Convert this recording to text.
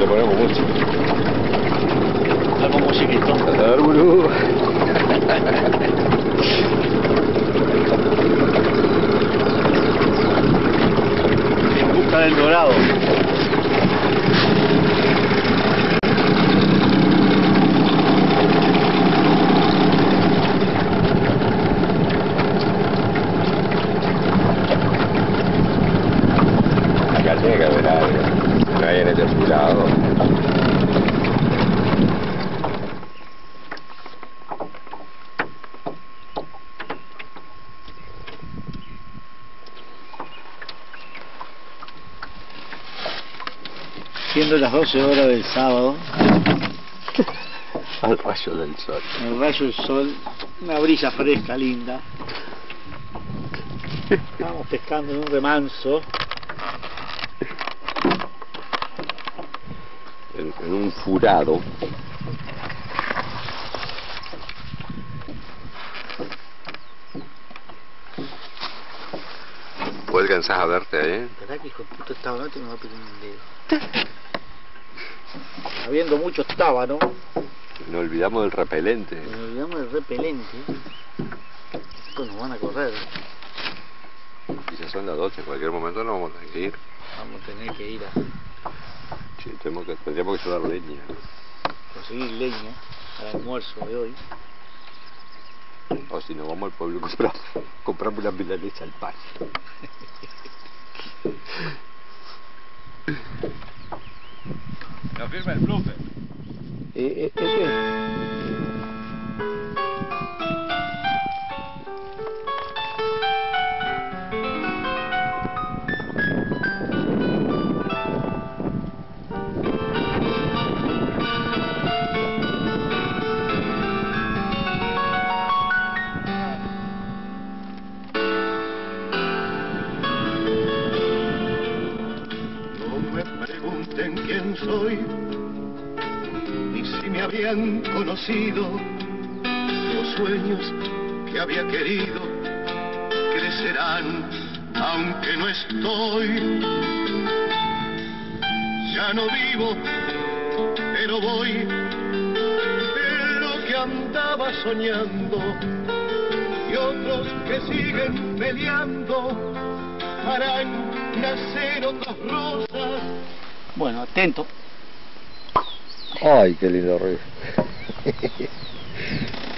Le ponemos mucho. Algo musiquito. A ver, boludo. En busca del dorado. Acá tiene que haber algo. No hay en el desfilado. Siendo las 12 horas del sábado, Al rayo del sol. el rayo del sol, una brisa fresca, linda. Estamos pescando en un remanso. En un furado. ¿Vos alcanzás a verte ahí? ¿Verdad que hijo de puta estaba? No tengo que pegar un dedo. Habiendo mucho tábano, Nos olvidamos del repelente. nos olvidamos del repelente. Estos nos van a correr. Quizás son las 12, en cualquier momento nos vamos a tener que ir. Vamos a tener que ir a Sí, tendríamos que llevar leña. conseguir leña para el almuerzo de hoy. O si nos vamos al pueblo compramos una milanesa al pan. Lo firma el blooper. No me pregunten quién soy, ni si me habían conocido. Los sueños que había querido crecerán aunque no estoy. Ya no vivo, pero voy en lo que andaba soñando. Y otros que siguen peleando harán nacer otras rosas. Bueno, atento. Ay, qué lindo río.